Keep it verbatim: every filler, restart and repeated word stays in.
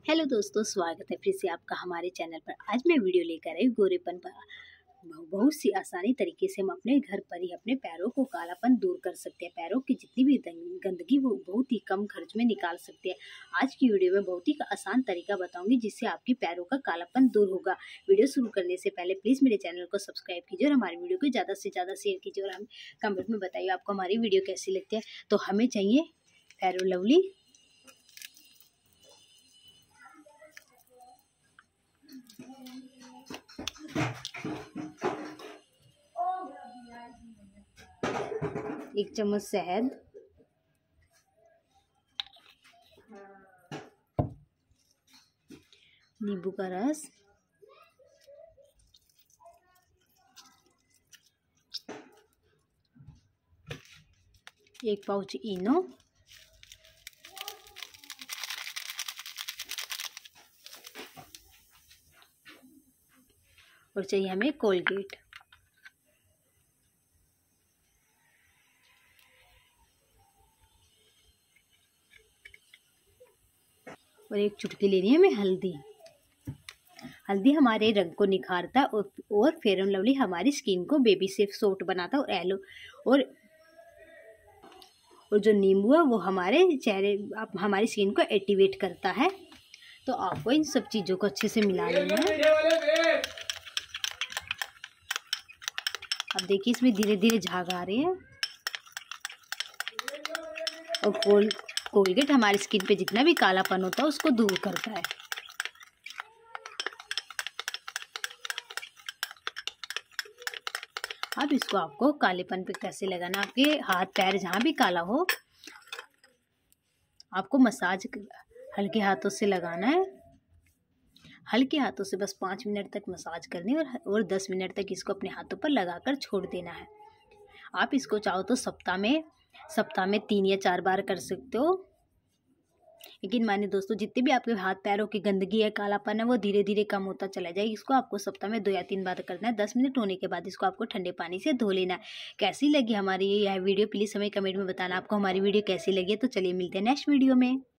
Hello दोस्तों, स्वागत है फिर से आपका हमारे चैनल पर। आज मैं वीडियो लेकर आई गोरेपन पर। बहुत सी आसानी तरीके से हम अपने घर पर ही अपने पैरों को कालापन दूर कर सकते हैं। पैरों की जितनी भी गंदगी वो बहुत ही कम खर्च में निकाल सकते हैं। आज की वीडियो में बहुत ही आसान तरीका बताऊंगी जिससे आपकी पैरों का कालापन दूर होगा। वीडियो शुरू करने से पहले प्लीज़ मेरे चैनल को सब्सक्राइब कीजिए और हमारी वीडियो को ज़्यादा से ज़्यादा शेयर कीजिए। और हम कमेंट में बताइए आपको हमारी वीडियो कैसी लगती है। तो हमें चाहिए फेयर एंड लवली, एक चम्मच शहद, नींबू का रस, एक पाउच इनो, और चाहिए हमें कोलगेट। और एक चुटकी लेनी है हमें हल्दी। हल्दी हमारे रंग को निखारता है और, और फेयर एंड लवली हमारी स्किन को बेबी सेफ सॉफ्ट बनाता है। और एलो और और जो नींबू है वो हमारे चेहरे आप हमारी स्किन को एक्टिवेट करता है। तो आपको इन सब चीज़ों को अच्छे से मिला लेना है। अब देखिए इसमें धीरे धीरे झाग आ रहे हैं। और कोल कोलगेट हमारी स्किन पे जितना भी कालापन होता है उसको दूर करता है। अब इसको आपको कालेपन पे कैसे लगाना, आपके हाथ पैर जहाँ भी काला हो आपको मसाज हल्के हाथों से लगाना है। हल्के हाथों से बस पाँच मिनट तक मसाज करनी है और और दस मिनट तक इसको अपने हाथों पर लगाकर छोड़ देना है। आप इसको चाहो तो सप्ताह में सप्ताह में तीन या चार बार कर सकते हो। लेकिन मानिए दोस्तों, जितने भी आपके हाथ पैरों की गंदगी है, कालापन है, वो धीरे धीरे कम होता चला जाएगा। इसको आपको सप्ताह में दो या तीन बार करना है। दस मिनट होने के बाद इसको आपको ठंडे पानी से धो लेना है। कैसी लगी हमारी यह वीडियो प्लीज़ हमें कमेंट में बताना। आपको हमारी वीडियो कैसी लगी है। तो चलिए मिलते हैं नेक्स्ट वीडियो में।